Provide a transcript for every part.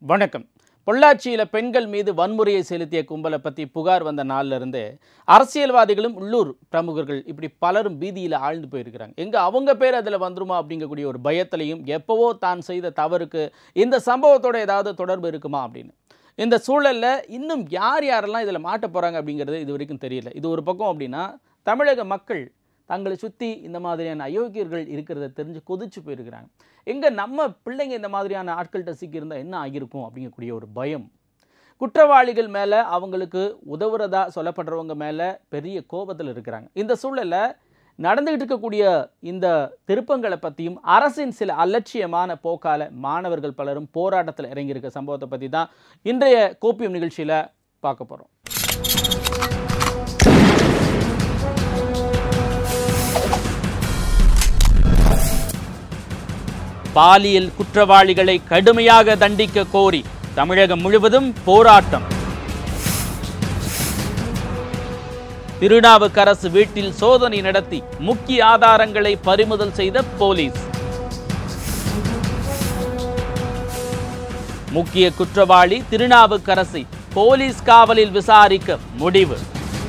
வணக்கம். பொள்ளாச்சியில் பெண்கள் மீது வன்முறையை செலுத்திய கும்பலை பற்றி புகார் வந்த நாளிலிருந்து அரசியல்வாதிகளும் உள்ளூர் பிரமுகர்கள் இப்படி பலரும் பீதியில் ஆழ்ந்து போயிருக்கிறாங்க. எங்கே அவங்க பேர் அதில் வந்துருமா அப்படிங்கக்கூடிய ஒரு பயத்திலையும் எப்போவோ தான் செய்த தவறுக்கு இந்த சம்பவத்தோட ஏதாவது தொடர்பு இருக்குமா அப்படின்னு. இந்த சூழலில் இன்னும் யாரெல்லாம் இதில் மாட்ட போகிறாங்க அப்படிங்கிறது இது வரைக்கும் தெரியல. இது ஒரு பக்கம் அப்படின்னா தமிழக மக்கள் தங்களை சுற்றி இந்த மாதிரியான அயோக்கியர்கள் இருக்கிறத தெரிஞ்சு கொதிச்சு போயிருக்கிறாங்க. எங்கே நம்ம பிள்ளைங்க இந்த மாதிரியான ஆட்கள்கிட்ட சிக்கியிருந்தால் என்ன ஆகியிருக்கும் அப்படிங்கக்கூடிய ஒரு பயம். குற்றவாளிகள் மேலே அவங்களுக்கு உதவுறதா சொல்லப்படுறவங்க மேலே பெரிய கோபத்தில் இருக்கிறாங்க. இந்த சூழலில் நடந்துகிட்டு இருக்கக்கூடிய இந்த திருப்பங்களை பற்றியும் அரசின் சில அலட்சியமான போக்கால மாணவர்கள் பலரும் போராட்டத்தில் இறங்கியிருக்க சம்பவத்தை பற்றி தான் இன்றைய கோப்பியம் நிகழ்ச்சியில் பார்க்க போகிறோம். பாலியல் குற்றவாளிகளை கடுமையாக தண்டிக்க கோரி தமிழகம் முழுவதும் போராட்டம். திருநாவுக்கரசு வீட்டில் சோதனை நடத்தி முக்கிய ஆதாரங்களை பறிமுதல் செய்த போலீஸ். முக்கிய குற்றவாளி திருநாவுக்கரசை போலீஸ் காவலில் விசாரிக்க முடிவு.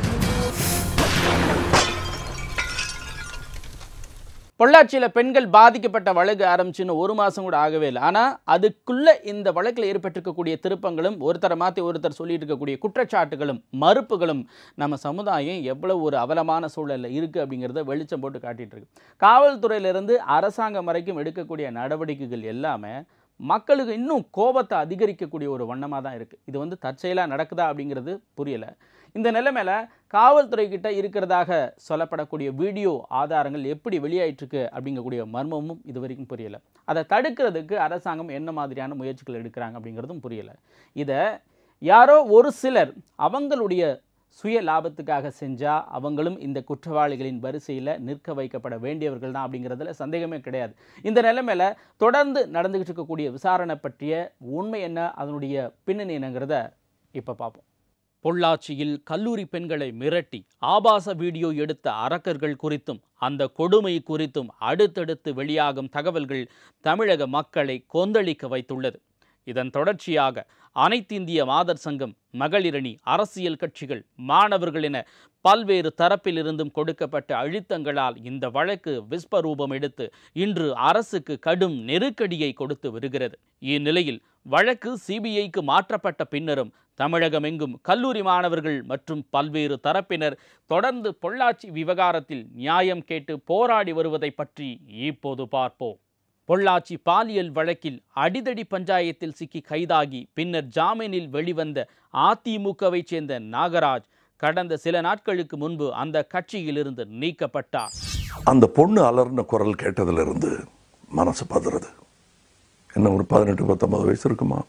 பொள்ளாச்சியில் பெண்கள் பாதிக்கப்பட்ட வழக்கு ஆரம்பிச்சுன்னு ஒரு மாதம் கூட ஆகவே இல்லை. ஆனால் அதுக்குள்ளே இந்த வழக்கில் ஏற்பட்டிருக்கக்கூடிய திருப்பங்களும் ஒருத்தரை மாற்றி ஒருத்தர் சொல்லிட்டு இருக்கக்கூடிய குற்றச்சாட்டுகளும் மறுப்புகளும் நம்ம சமுதாயம் எவ்வளோ ஒரு அவலமான சூழலில் இருக்குது அப்படிங்கிறத வெளிச்சம் போட்டு காட்டிகிட்டு இருக்கு. காவல்துறையிலிருந்து அரசாங்கம் வரைக்கும் எடுக்கக்கூடிய நடவடிக்கைகள் எல்லாமே மக்களுக்கு இன்னும் கோபத்தை அதிகரிக்கக்கூடிய ஒரு வண்ணமாக தான் இருக்குது. இது தற்செயலாக நடக்குதா அப்படிங்கிறது புரியலை. இந்த நிலைமையில காவல்துறை கிட்ட இருக்கிறதாக சொல்லப்படக்கூடிய வீடியோ ஆதாரங்கள் எப்படி வெளியாயிட்டிருக்கு அப்படிங்கக்கூடிய மர்மமும் இது வரைக்கும் புரியலை. அதை தடுக்கிறதுக்கு அரசாங்கம் என்ன மாதிரியான முயற்சிகள் எடுக்கிறாங்க அப்படிங்கிறதும் புரியலை. இதை யாரோ ஒரு சிலர் அவங்களுடைய சுய லாபத்துக்காக செஞ்சால் அவங்களும் இந்த குற்றவாளிகளின் வரிசையில் நிற்க வைக்கப்பட வேண்டியவர்கள் தான் அப்படிங்கிறதுல சந்தேகமே கிடையாது. இந்த நிலைமையில் தொடர்ந்து நடந்துகிட்டு இருக்கக்கூடிய விசாரணை பற்றிய உண்மை என்ன, அதனுடைய பின்னணி என்னங்கிறத இப்போ பார்ப்போம். பொள்ளாச்சியில் கல்லூரி பெண்களை மிரட்டி ஆபாச வீடியோ எடுத்த அரக்கர்கள் குறித்தும் அந்த கொடுமை குறித்தும் அடுத்தடுத்து வெளியாகும் தகவல்கள் தமிழக மக்களை கொந்தளிக்க வைத்துள்ளது. இதன் தொடர்ச்சியாக அனைத்திந்திய மாதர் சங்கம், மகளிரணி, அரசியல் கட்சிகள், மாணவர்கள் என பல்வேறு தரப்பிலிருந்தும் கொடுக்கப்பட்ட அழுத்தங்களால் இந்த வழக்கு விஸ்வரூபம் எடுத்து இன்று அரசுக்கு கடும் நெருக்கடியை கொடுத்து வருகிறது. இந்நிலையில் வழக்கு சிபிஐக்கு மாற்றப்பட்ட பின்னரும் தமிழகமெங்கும் கல்லூரி மாணவர்கள் மற்றும் பல்வேறு தரப்பினர் தொடர்ந்து பொள்ளாச்சி விவகாரத்தில் நியாயம் கேட்டு போராடி வருவதை பற்றி இப்போது பார்ப்போம். பொள்ளாச்சி பாலியல் வழக்கில் அடிதடி பஞ்சாயத்தில் சிக்கி கைதாகி பின்னர் ஜாமீனில் வெளிவந்த அதிமுகவை சேர்ந்த நாகராஜ் கடந்த சில நாட்களுக்கு முன்பு அந்த கட்சியிலிருந்து நீக்கப்பட்டார். அந்த பொண்ணு அலர்ன குரல் கேட்டதிலிருந்து மனசு பதறது. என்ன ஒரு 18-19 வயசு இருக்குமா?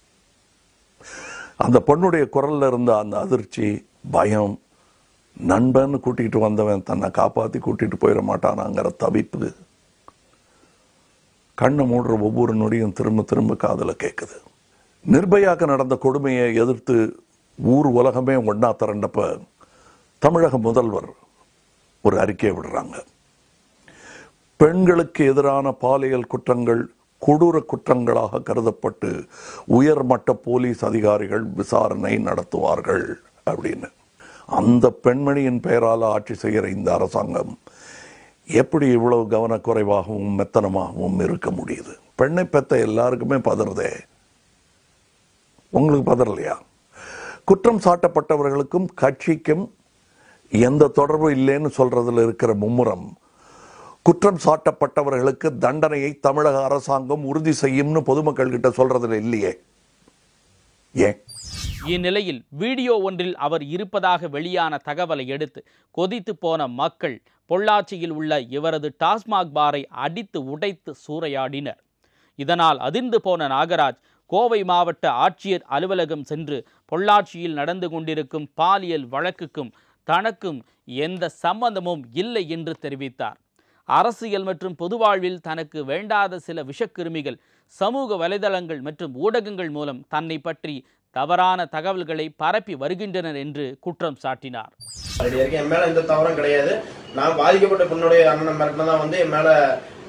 அந்த பொண்ணுடைய குரல்ல இருந்த அந்த அதிர்ச்சி, பயம், நண்பன் கூட்டிகிட்டு வந்தவன் தன்னை காப்பாற்றி கூட்டிகிட்டு போயிட மாட்டானாங்கிற தவிப்பு, கண்ணை மூடுற ஒவ்வொரு நொடியும் திரும்ப திரும்ப காதுல கேட்குது. நிர்பயாக்கு நடந்த கொடுமையை எதிர்த்து ஊர் உலகமே ஒன்னா திரண்டப்ப தமிழக முதல்வர் ஒரு அறிக்கையை விடுறாங்க. பெண்களுக்கு எதிரான பாலியல் குற்றங்கள் கொடூர குற்றங்களாக கருதப்பட்டு உயர்மட்ட போலீஸ் அதிகாரிகள் விசாரணை நடத்துவார்கள் அப்படின்னு. அந்த பெண்மணியின் பெயரால் ஆட்சி செய்கிற இந்த அரசாங்கம் எப்படி இவ்வளவு கவனக்குறைவாகவும் மெத்தனமாகவும் இருக்க முடியுது? பெண்ணை பெற்ற எல்லாருக்குமே பதறதே, உங்களுக்கு பதறலையா? குற்றம் சாட்டப்பட்டவர்களுக்கும் கட்சிக்கும் எந்த தொடர்பு இல்லைன்னு சொல்றதுல இருக்கிற மும்முரம், குற்றம் சாட்டப்பட்டவர்களுக்கு தண்டனையை தமிழக அரசாங்கம் உறுதி செய்யும்னு பொதுமக்கள் கிட்ட சொல்றதுல இல்லையே, ஏன்? இந்நிலையில் வீடியோ ஒன்றில் அவர் இருப்பதாக வெளியான தகவலை எடுத்து கொதித்து போன மக்கள் பொள்ளாச்சியில் உள்ள இவரது டாஸ்மாக் பாரை அடித்து உடைத்து சூறையாடினர். இதனால் அதிர்ந்து போன நாகராஜ் கோவை மாவட்ட ஆட்சியர் அலுவலகம் சென்று பொள்ளாச்சியில் நடந்து கொண்டிருக்கும் பாலியல் வழக்குக்கும் தனக்கும் எந்த சம்பந்தமும் இல்லை என்று தெரிவித்தார். அரசியல் மற்றும் பொது வாழ்வில் தனக்கு வேண்டாத சில விஷக்கிருமிகள் சமூக வலைதளங்கள் மற்றும் ஊடகங்கள் மூலம் தன்னை பற்றி தவறான தகவல்களை பரப்பி வருகின்றனர் என்று குற்றம் சாட்டினார். என் மேல எந்த தவறும் கிடையாது. நான் பாதிக்கப்பட்ட பெண்ணுடைய அண்ணன் மிரட்டினா தான் என் மேல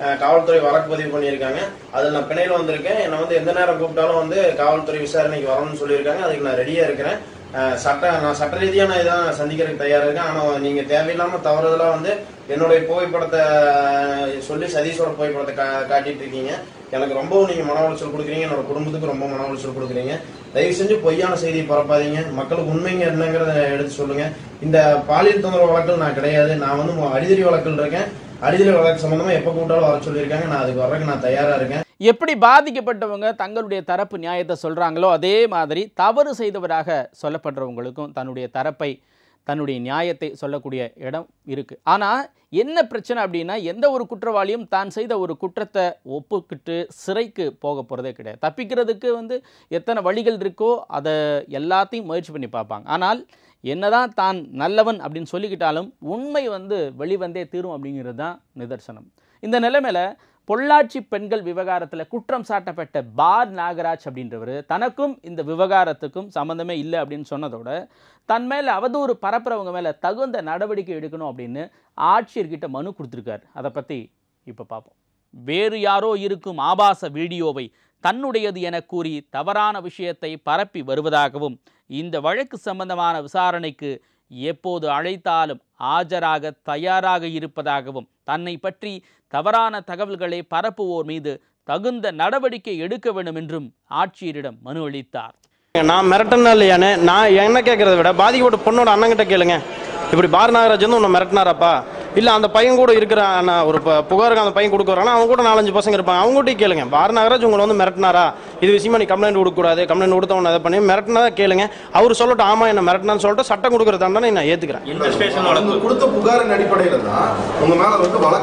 காவல்துறை வழக்கு பதிவு பண்ணியிருக்காங்க. அதில் நான் பிணையில் வந்திருக்கேன். என்னை வந்து எந்த நேரம் கூப்பிட்டாலும் காவல்துறை விசாரணைக்கு வரணும்னு சொல்லியிருக்காங்க. அதுக்கு நான் ரெடியா இருக்கிறேன். நான் சட்ட ரீதியா நான் இதான் சந்திக்கிறதுக்கு தயாரா இருக்கேன். ஆனா நீங்க தேவையில்லாம தவறுதலா என்னுடைய புகைப்படத்தை சொல்லி சதீஷோட புகைப்படத்தை காட்டிட்டு இருக்கீங்க. எனக்கு ரொம்பவும் நீங்க மன உளைச்சல் கொடுக்குறீங்க. என்னோட குடும்பத்துக்கு ரொம்ப மன உளைச்சல் கொடுக்குறீங்க. தயவு செஞ்சு பொய்யான செய்தியை பரப்பாதீங்க. மக்களுக்கு உண்மைங்க என்னங்கிறத எடுத்து சொல்லுங்க. இந்த பாலியல் தொந்தரவு வழக்கில் நான் கிடையாது. நான் அடிதடி வழக்கில் இருக்கேன். அடிதடி வழக்கு சம்பந்தமா எப்ப கூப்பிட்டாலும் வர சொல்லியிருக்காங்க. நான் அதுக்கு வர்றதுக்கு நான் தயாரா இருக்கேன். எப்படி பாதிக்கப்பட்டவங்க தங்களுடைய தரப்பு நியாயத்தை சொல்றாங்களோ அதே மாதிரி தவறு செய்தவராக சொல்லப்படுறவங்களுக்கும் தன்னுடைய தரப்பை தன்னுடைய நியாயத்தை சொல்லக்கூடிய இடம் இருக்கு. ஆனால் என்ன பிரச்சனை அப்படின்னா, எந்த ஒரு குற்றவாளியும் தான் செய்த ஒரு குற்றத்தை ஒப்புக்கிட்டு சிறைக்கு போக போகிறதே கிடையாது. தப்பிக்கிறதுக்கு எத்தனை வழிகள் இருக்கோ அதை எல்லாத்தையும் முயற்சி பண்ணி பார்ப்பாங்க. ஆனால் என்னதான் தான் நல்லவன் அப்படின்னு சொல்லிக்கிட்டாலும் உண்மை வெளிவந்தே தீரும் அப்படிங்கிறது தான் நிதர்சனம். இந்த நிலைமையில் பொள்ளாச்சி பெண்கள் விவகாரத்தில் குற்றம் சாட்டப்பட்ட பார் நாகராஜ் அப்படின்றவர் தனக்கும் இந்த விவகாரத்துக்கும் சம்மந்தமே இல்லை அப்படின்னு சொன்னதோட தன் மேலே அவதூறு பரப்புறவங்க மேலே தகுந்த நடவடிக்கை எடுக்கணும் அப்படின்னு ஆட்சியர்கிட்ட மனு கொடுத்துருக்காரு. அதை பற்றி இப்போ பார்ப்போம். வேறு யாரோ இருக்கும் ஆபாச வீடியோவை தன்னுடையது என கூறி தவறான விஷயத்தை பரப்பி வருவதாகவும், இந்த வழக்கு சம்பந்தமான விசாரணைக்கு எப்போது அழைத்தாலும் ஆஜராக தயாராக இருப்பதாகவும், தன்னை பற்றி தவறான தகவல்களை பரப்புவோர் மீது தகுந்த நடவடிக்கை எடுக்க வேண்டும் என்றும் ஆட்சியரிடம் மனு அளித்தார். நான் மிரட்டனா இல்லையானே, நான் என்ன கேட்கறத விட பாதிக்கப்பட்ட பொண்ணோட அண்ணங்கிட்ட கேளுங்க. இப்படி பார் நாகராஜ் உன்னை மிரட்டினாராப்பா, இல்லை அந்த பையன் கூட இருக்கிற ஒரு புகாருக்கு அந்த பையன் கொடுக்குறாங்கன்னா அவங்க கூட 4-5 பசங்க இருப்பாங்க, அவங்ககிட்டயும் கேளுங்க. பார் நாகராஜ் உங்களை மிரட்டினாரா, இது விஷயமா நீ கம்ப்ளைண்ட் கொடுக்கக்கூடாது, கம்ப்ளைண்ட் கொடுத்தவன் அதை பண்ணி மிரட்டினா கேளுங்க. அவர் சொல்லட்டும், ஆமா என்ன மிரட்டினான்னு சொல்லிட்டு சட்டம் கொடுக்குறதாண்டா நான் ஏத்துக்கிறேன். கொடுத்த புகாரின் அடிப்படையில் தான் உங்க மேல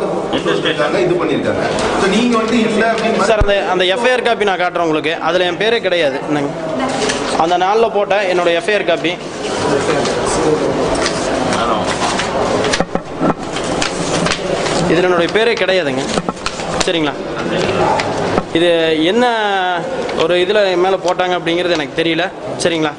வழக்கு இது பண்ணிருக்காங்க. நீங்க சார் அந்த எஃப்ஐஆர் காப்பி நான் காட்டுறேன் உங்களுக்கு. அதுல என் பேரே கிடையாது. அந்த நாளில் போட்ட என்னோட எஃப்ஐஆர் காப்பி இதில் என்னுடைய பேரே கிடையாதுங்க. சரிங்களா, இது என்ன ஒரு இதில் மேலே போட்டாங்க அப்படிங்கிறது எனக்கு தெரியல. சரிங்களா,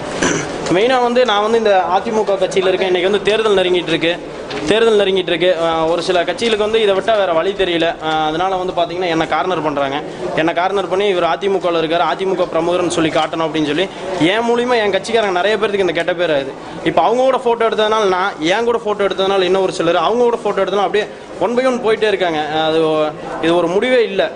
மெயினாக நான் இந்த அதிமுக கட்சியில் இருக்கேன். இன்றைக்கி தேர்தல் நெருங்கிட்டு இருக்கு. ஒரு சில கட்சிகளுக்கு இதை விட்டால் வேறு வழி தெரியல. அதனால் பார்த்தீங்கன்னா என்னை கார்னர் பண்ணுறாங்க. என்னை கார்னர் பண்ணி இவர் அதிமுகவில் இருக்கார், அதிமுக பிரமுகர்னு சொல்லி காட்டணும் அப்படின்னு சொல்லி என் மூலிமா என் கட்சிக்காரங்க நிறைய பேருக்கு இந்த கெட்ட பேர் ஆகுது. இப்போ அவங்க கூட ஃபோட்டோ எடுத்ததுனால நான், என் கூட ஃபோட்டோ எடுத்ததுனால இன்னும் ஒரு சிலர், அவங்க கூட ஃபோட்டோ எடுத்ததுனால அப்படியே 1 by 1 போயிட்டே இருக்காங்க. இது ஒரு முடிவே இல்லை.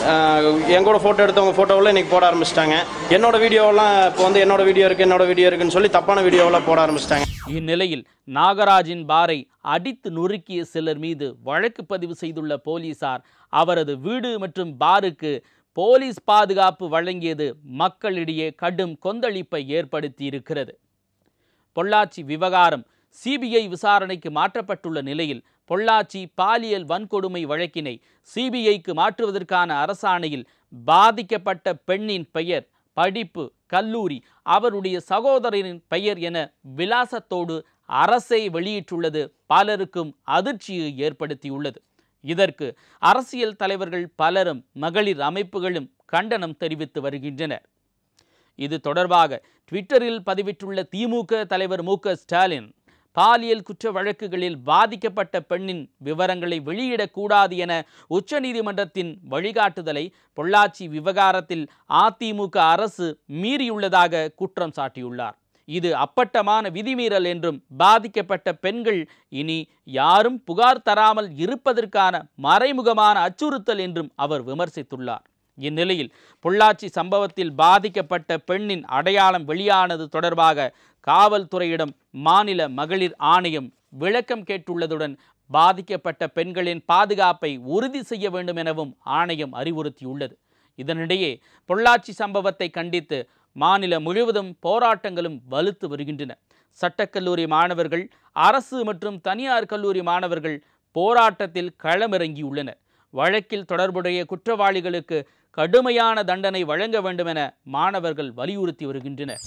என் கூட ஃபோட்டோ எடுத்தவங்க ஃபோட்டோவெல்லாம் இன்றைக்கி போட ஆரம்பிச்சிட்டாங்க. என்னோட வீடியோவெல்லாம் இப்போ என்னோட வீடியோ இருக்குன்னு சொல்லி தப்பான வீடியோவெல்லாம் போட ஆரம்பிச்சிட்டாங்க. இந்நிலையில் நாகராஜின் பாரை அடித்து நொறுக்கிய சிலர் மீது வழக்கு பதிவு செய்துள்ள போலீசார் அவரது வீடு மற்றும் பாருக்கு போலீஸ் பாதுகாப்பு வழங்கியது மக்களிடையே கடும் கொந்தளிப்பை ஏற்படுத்தி இருக்கிறது. பொள்ளாச்சி விவகாரம் சிபிஐ விசாரணைக்கு மாற்றப்பட்டுள்ள நிலையில் பொள்ளாச்சி பாலியல் வன்கொடுமை வழக்கினை சிபிஐக்கு மாற்றுவதற்கான அரசாணையில் பாதிக்கப்பட்ட பெண்ணின் பெயர், படிப்பு, கல்லூரி, அவருடைய சகோதரரின் பெயர் என விலாசத்தோடு அரசை வெளியிட்டுள்ளது பலருக்கும் அதிர்ச்சியை ஏற்படுத்தியுள்ளது. இதற்கு அரசியல் தலைவர்கள் பலரும் மகளிர் அமைப்புகளும் கண்டனம் தெரிவித்து வருகின்றனர். இது தொடர்பாக ட்விட்டரில் பதிவிட்டுள்ள திமுக தலைவர் மு.க. ஸ்டாலின், பாலியல் குற்ற வழக்குகளில் பாதிக்கப்பட்ட பெண்ணின் விவரங்களை வெளியிடக்கூடாது என உச்சநீதிமன்றத்தின் வழிகாட்டுதலை பொள்ளாச்சி விவகாரத்தில் அதிமுக அரசு மீறியுள்ளதாக குற்றம் சாட்டியுள்ளார். இது அப்பட்டமான விதிமீறல் என்றும், பாதிக்கப்பட்ட பெண்கள் இனி யாரும் புகார் தராமல் இருப்பதற்கான மறைமுகமான அச்சுறுத்தல் என்றும் அவர் விமர்சித்துள்ளார். இந்நிலையில் பொள்ளாச்சி சம்பவத்தில் பாதிக்கப்பட்ட பெண்ணின் அடையாளம் வெளியானது தொடர்பாக காவல்துறையிடம் மாநில மகளிர் ஆணையம் விளக்கம் கேட்டுள்ளதுடன் பாதிக்கப்பட்ட பெண்களின் பாதுகாப்பை உறுதி செய்ய வேண்டும் எனவும் ஆணையம் அறிவுறுத்தியுள்ளது. இதனிடையே பொள்ளாச்சி சம்பவத்தை கண்டித்து மாநிலம் முழுவதும் போராட்டங்களும் வலுத்து வருகின்றன. சட்டக்கல்லூரி மாணவர்கள், அரசு மற்றும் தனியார் கல்லூரி மாணவர்கள் போராட்டத்தில் களமிறங்கியுள்ளனர். வழக்கில் தொடர்புடைய குற்றவாளிகளுக்கு கடுமையான தண்டனை வழங்க வேண்டும் என மாணவர்கள் வலியுறுத்தி வருகின்றனர்.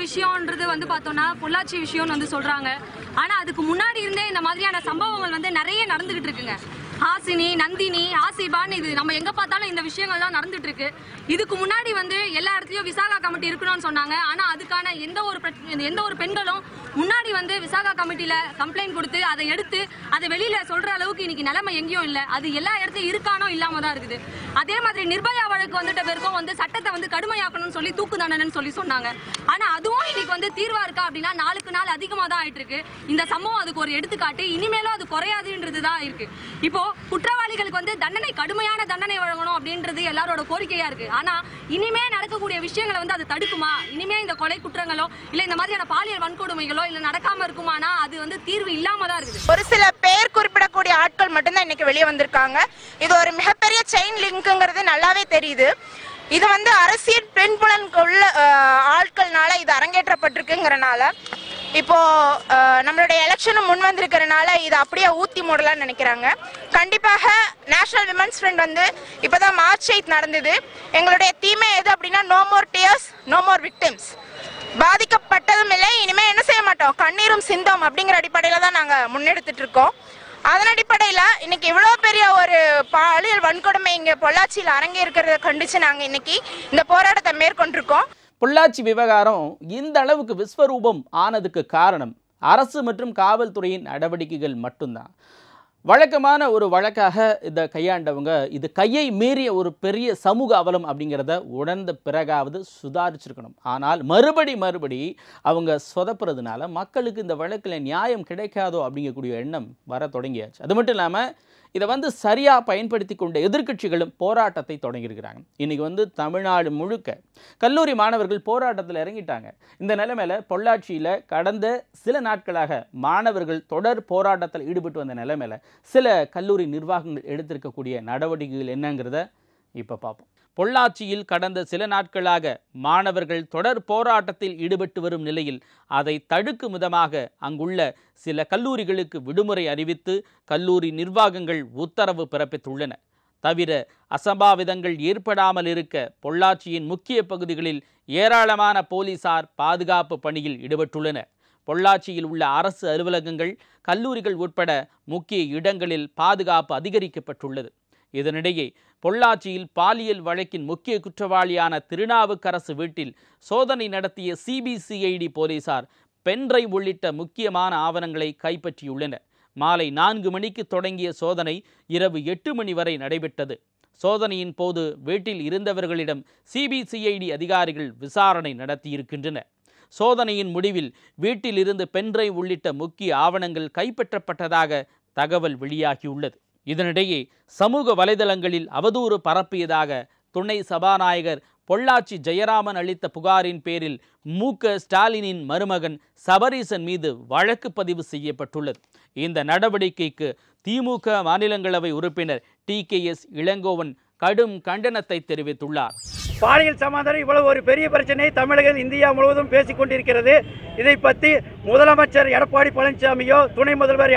விஷயம்ன்றது வந்து பார்த்தோம்னா பொள்ளாச்சி விஷயம்னு வந்து சொல்றாங்க. ஆனா அதுக்கு முன்னாடி இருந்தே இந்த மாதிரியான சம்பவங்கள் வந்து நிறைய நடந்துகிட்டு இருக்குங்க. ஹாசினி, நந்தினி, ஆசிபான், இது நம்ம எங்க பார்த்தாலும் இந்த விஷயங்கள் தான் நடந்துட்டு இருக்கு. இதுக்கு முன்னாடி வந்து எல்லா இடத்துலயும் விசாகா கமிட்டி இருக்கணும்னு சொன்னாங்க. ஆனா அதுக்கான எந்த ஒரு பெண்களும் முன்னாடி வந்து விசாகா கமிட்டியில கம்ப்ளைண்ட் கொடுத்து அதை எடுத்து அதை வெளியில சொல்ற அளவுக்கு இன்னைக்கு நிலைமை எங்கேயும் இல்லை. அது எல்லா இடத்துலயும் இருக்கானோ இல்லாம தான் இருக்குது. அதே மாதிரி நிர்பயா வழக்கு வந்துட்ட பேருக்கும் வந்து சட்டத்தை வந்து கடுமையாக்கணும்னு சொல்லி தூக்கு தண்டனைன்னு சொல்லி சொன்னாங்க. ஆனா அதுவும் இன்னைக்கு வந்து தீர்வா இருக்கா அப்படின்னா நாளுக்கு நாள் அதிகமா தான் ஆயிட்டு இருக்கு. இந்த சம்பவம் அதுக்கு ஒரு எடுத்துக்காட்டு. இனிமேலும் அது குறையாதுன்றது தான் இருக்கு. இப்போ குற்றவாளிகளுக்கு வந்து தண்டனை, கடுமையான தண்டனை வழங்கணும் அப்படின்றது எல்லாரோட கோரிக்கையா இருக்கு. ஆனா இனிமே நடக்கக்கூடிய விஷயங்களை வந்து அது தடுக்குமா? இனிமே இந்த கொலை குற்றங்களோ இல்ல இந்த மாதிரியான பாலியல் வன்கொடுமைகளோ இல்ல நடக்காம இருக்குமானா அது வந்து தீர்வு இல்லாம தான் இருக்குது. ஒரு சில பேர் குறிப்பிடக்கூடிய ஆட்கள் மட்டும்தான் இன்னைக்கு வெளியே வந்திருக்காங்க. இது ஒரு மிகப்பெரிய செயின் லிங்க்ங்கிறது நல்லாவே தெரியுது. இது வந்து அரசியல் பின்புலனுக்கு உள்ள ஆட்கள்னால இது அரங்கேற்றப்பட்டிருக்குங்கிறனால இப்போ நம்மளுடைய எலெக்ஷனும் முன் வந்திருக்கிறனால இது அப்படியே ஊத்தி மூடலாம்னு நினைக்கிறாங்க. கண்டிப்பாக நேஷனல் விமன்ஸ் ஃப்ரண்ட் வந்து இப்போதான் மார்ச் 8 நடந்தது. எங்களுடைய தீமை எது அப்படின்னா no more tears, no more victims. பாதிக்கப்பட்டதும் இல்லை, இனிமே என்ன செய்ய மாட்டோம், கண்ணீரும் சிந்தோம் அப்படிங்கிற அடிப்படையில தான் நாங்க முன்னெடுத்துட்டு இருக்கோம். அதன் அடிப்படையில இன்னைக்கு இவ்வளவு பெரிய ஒரு பாலியல் வன்கொடுமை இங்க பொள்ளாச்சியில் அரங்கே இருக்கிறத கண்டிச்சு நாங்க இன்னைக்கு இந்த போராட்டத்தை மேற்கொண்டிருக்கோம். பொள்ளாச்சி விவகாரம் இந்த அளவுக்கு விஸ்வரூபம் ஆனதுக்கு காரணம் அரசு மற்றும் காவல்துறையின் நடவடிக்கைகள் மட்டும்தான். வழக்கமான ஒரு வழக்காக இதை கையாண்டவங்க இது கையை மீறிய ஒரு பெரிய சமூக அவலம் அப்படிங்கிறத உணர்ந்த பிறகாவது சுதாரிச்சிருக்கணும். ஆனால் மறுபடி அவங்க சொதப்புறதுனால மக்களுக்கு இந்த வழக்கில் நியாயம் கிடைக்காதோ அப்படிங்கக்கூடிய எண்ணம் வர தொடங்கியாச்சு. அது மட்டும் இல்லாமல் இதை வந்து சரியாக பயன்படுத்தி கொண்ட எதிர்க்கட்சிகளும் போராட்டத்தை தொடங்கியிருக்கிறாங்க. இன்றைக்கி வந்து தமிழ்நாடு முழுக்க கல்லூரி மாணவர்கள் போராட்டத்தில் இறங்கிட்டாங்க. இந்த நிலைமையில் பொள்ளாச்சியில் கடந்த சில நாட்களாக மாணவர்கள் தொடர் போராட்டத்தில் ஈடுபட்டு வந்த நிலைமையில் சில கல்லூரி நிர்வாகங்கள் எடுத்திருக்கக்கூடிய நடவடிக்கைகள் என்னங்கிறத இப்போ பார்ப்போம். பொள்ளாச்சியில் கடந்த சில நாட்களாக மாணவர்கள் தொடர் போராட்டத்தில் ஈடுபட்டு வரும் நிலையில் அதை தடுக்கும் விதமாக அங்குள்ள சில கல்லூரிகளுக்கு விடுமுறை அறிவித்து கல்லூரி நிர்வாகங்கள் உத்தரவு பிறப்பித்துள்ளன. தவிர அசம்பாவிதங்கள் ஏற்படாமல் இருக்க பொள்ளாச்சியின் முக்கிய பகுதிகளில் ஏராளமான போலீசார் பாதுகாப்பு பணியில் ஈடுபட்டுள்ளனர். பொள்ளாச்சியில் உள்ள அரசு அலுவலகங்கள், கல்லூரிகள் உட்பட முக்கிய இடங்களில் பாதுகாப்பு அதிகரிக்கப்பட்டுள்ளது. இதனிடையே பொள்ளாச்சியில் பாலியல் வழக்கின் முக்கிய குற்றவாளியான திருநாவுக்கரசு வீட்டில் சோதனை நடத்திய சிபிசிஐடி போலீசார் பென்டிரைவ் உள்ளிட்ட முக்கியமான ஆவணங்களை கைப்பற்றியுள்ளனர். மாலை 4 மணிக்கு தொடங்கிய சோதனை இரவு 8 மணி வரை நடைபெற்றது. சோதனையின் போது வீட்டில் இருந்தவர்களிடம் சிபிசிஐடி அதிகாரிகள் விசாரணை நடத்தியிருக்கின்றனர். சோதனையின் முடிவில் வீட்டில் இருந்து பென்டிரைவ் உள்ளிட்ட முக்கிய ஆவணங்கள் கைப்பற்றப்பட்டதாக தகவல் வெளியாகியுள்ளது. இதனிடையே சமூக வலைதளங்களில் அவதூறு பரப்பியதாக துணை சபாநாயகர் பொள்ளாச்சி ஜெயராமன் அளித்த புகாரின் பேரில் மு.க. ஸ்டாலினின் மருமகன் சபரீசன் மீது வழக்கு பதிவு செய்யப்பட்டுள்ளது. இந்த நடவடிக்கைக்கு திமுக மாநிலங்களவை உறுப்பினர் டி.கே.எஸ். இளங்கோவன் கடும் கண்டனத்தை தெரிவித்துள்ளார். பாலியல் சமாதானம் இவ்வளவு ஒரு பெரிய பிரச்சனை தமிழகம் இந்தியா முழுவதும் பேசிக் கொண்டிருக்கிறது. இதை பற்றி முதலமைச்சர் எடப்பாடி பழனிசாமியோ துணை முதல்வர்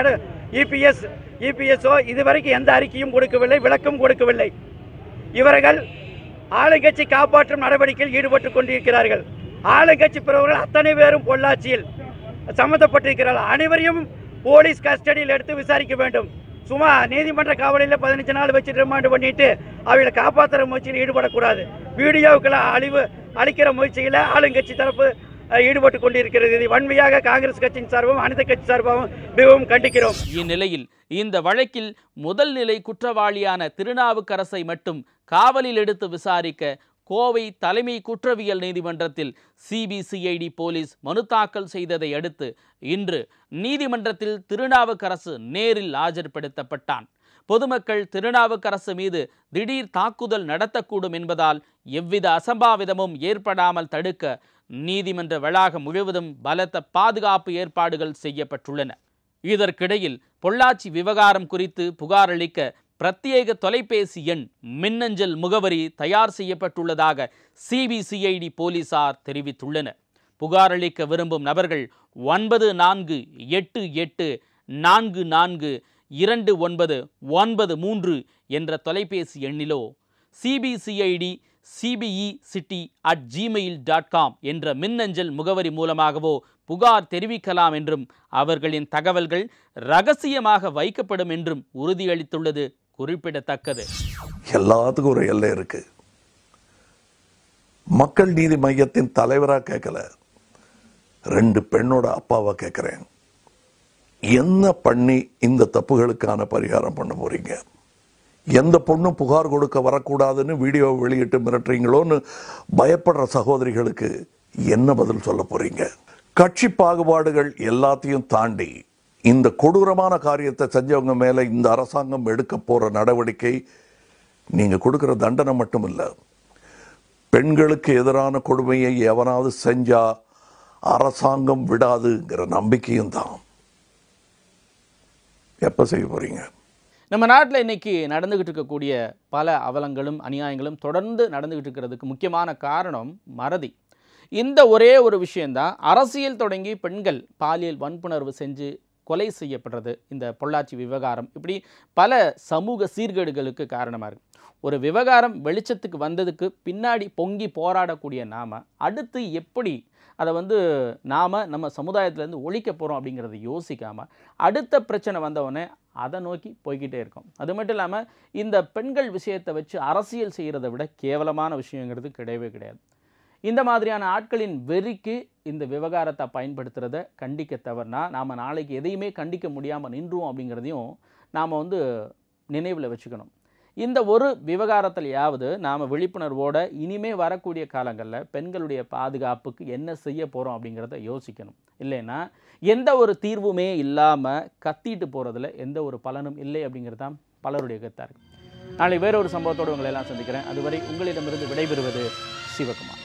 இபிஎஸ்ஓ இதுவரைக்கும் எந்த அறிக்கையும் கொடுக்கவில்லை, விளக்கம் கொடுக்கவில்லை. இவர்கள் ஆளுங்கட்சி காப்பாற்றும் நடவடிக்கையில் ஈடுபட்டுக் கொண்டிருக்கிறார்கள். ஆளுங்கட்சி பிறவர்கள் அத்தனை பேரும் பொள்ளாச்சியில் சம்பந்தப்பட்டிருக்கிறார்கள். அனைவரையும் போலீஸ் கஸ்டடியில் எடுத்து விசாரிக்க வேண்டும். சும்மா நீதிமன்ற காவலில் 15 நாள் வச்சு ரிமாண்ட் பண்ணிட்டு அவங்களை காப்பாற்றுற முயற்சியில் ஈடுபடக்கூடாது. வீடியோவுக்களை அழிக்கிற முயற்சியில் ஆளுங்கட்சி தரப்பு ஈடுபட்டு கொண்டிருக்கிறது. இதை வன்மையாக காங்கிரஸ் கட்சியின் சார்பாகவும் அனைத்து கட்சி சார்பாகவும் மிகவும் கண்டிக்கிறோம். இந்நிலையில் இந்த வழக்கில் முதல் நிலை குற்றவாளியான திருநாவுக்கரசை மட்டும் காவலில் எடுத்து விசாரிக்க கோவை தலைமை குற்றவியல் நீதிமன்றத்தில் சிபிசிஐடி போலீஸ் மனு தாக்கல் செய்ததை அடுத்து இன்று நீதிமன்றத்தில் திருநாவுக்கரசு நேரில் ஆஜர்படுத்தப்பட்டான். பொதுமக்கள் திருநாவுக்கரசு மீது திடீர் தாக்குதல் நடத்தக்கூடும் என்பதால் எவ்வித அசம்பாவிதமும் ஏற்படாமல் தடுக்க நீதிமன்ற வளாகம் முழுவதும் பலத்த பாதுகாப்பு ஏற்பாடுகள் செய்யப்பட்டுள்ளன. இதற்கிடையில் பொள்ளாச்சி விவகாரம் குறித்து புகார் அளிக்க பிரத்யேக தொலைபேசி எண், மின்னஞ்சல் முகவரி தயார் செய்யப்பட்டுள்ளதாக சிபிசிஐடி போலீசார் தெரிவித்துள்ளனர். புகார் அளிக்க விரும்பும் நபர்கள் 9488442993 என்ற தொலைபேசி எண்ணிலோ cbcid@gmail.com என்ற மின்னஞ்சல் முகவரி மூலமாகவோ புகார் தெரிவிக்கலாம் என்றும் அவர்களின் தகவல்கள் ரகசியமாக வைக்கப்படும் என்றும் உறுதியளித்துள்ளது குறிப்பிடத்தக்கது. எல்லாத்துக்கும் ஒரு எல்லை இருக்கு. மக்கள் நீதி மையத்தின் தலைவரா கேட்கல, 2 பெண்ணோட அப்பாவா கேட்கிறேன். என்ன பண்ணி இந்த தப்புகளுக்கான பரிகாரம் பண்ண போறீங்க? எந்த பொண்ணும் புகார் கொடுக்க வரக்கூடாதுன்னு வீடியோ வெளியிட்டு மிரட்டுறீங்களோன்னு பயப்படுற சகோதரிகளுக்கு என்ன பதில் சொல்ல போறீங்க? கட்சி பாகுபாடுகள் எல்லாத்தையும் தாண்டி இந்த கொடூரமான காரியத்தை செஞ்சவங்க மேல இந்த அரசாங்கம் எடுக்க போற நடவடிக்கை நீங்க கொடுக்கிற தண்டனை மட்டும் இல்ல, பெண்களுக்கு எதிரான கொடுமையை எவனாவது செஞ்சா அரசாங்கம் விடாதுங்கிற நம்பிக்கையும் தான். எப்ப செய்ய போறீங்க? நம்ம நாட்டில் இன்னைக்கு நடந்துகிட்டு இருக்கக்கூடிய பல அவலங்களும் அநியாயங்களும் தொடர்ந்து நடந்துகிட்டு இருக்கிறதுக்கு முக்கியமான காரணம் மறதி. இந்த ஒரே ஒரு விஷயந்தான் அரசியல் தொடங்கி பெண்கள் பாலியல் வன்புணர்வு செஞ்சு கொலை செய்யப்படுறது, இந்த பொள்ளாச்சி விவகாரம், இப்படி பல சமூக சீர்கேடுகளுக்கு காரணமாக இருக்குது. ஒரு விவகாரம் வெளிச்சத்துக்கு வந்ததுக்கு பின்னாடி பொங்கி போராடக்கூடிய நாம் அடுத்து எப்படி அதை நாம் நம்ம சமுதாயத்திலேருந்து ஒழிக்க போகிறோம் அப்படிங்கிறத யோசிக்காமல் அடுத்த பிரச்சனை வந்தவொடனே அதை நோக்கி போய்கிட்டே இருக்கோம். அது மட்டும் இல்லாமல் இந்த பெண்கள் விஷயத்தை வச்சு அரசியல் செய்கிறத விட கேவலமான விஷயங்கிறது கிடையவே கிடையாது. இந்த மாதிரியான ஆட்களின் வெறிக்கு இந்த விவகாரத்தை பயன்படுத்துகிறத கண்டிக்க தவறுனா நாம் நாளைக்கு எதையுமே கண்டிக்க முடியாமல் நின்றுவோம் அப்படிங்கிறதையும் நாம் நினைவில் வச்சுக்கணும். இந்த ஒரு விவகாரத்திலையாவது நாம் விழிப்புணர்வோட இனிமே வரக்கூடிய காலங்களில் பெண்களுடைய பாதுகாப்புக்கு என்ன செய்ய போகிறோம் அப்படிங்கிறத யோசிக்கணும். இல்லைன்னா எந்த ஒரு தீர்வுமே இல்லாமல் கத்திட்டு போகிறதுல எந்த ஒரு பலனும் இல்லை அப்படிங்கிறது தான் பலருடைய கருத்தாக இருக்குது. நாளை வேறொரு சம்பவத்தோடு உங்களை எல்லாம் சந்திக்கிறேன். அதுவரை உங்களிடமிருந்து விடைபெறுவது சிவகுமார்.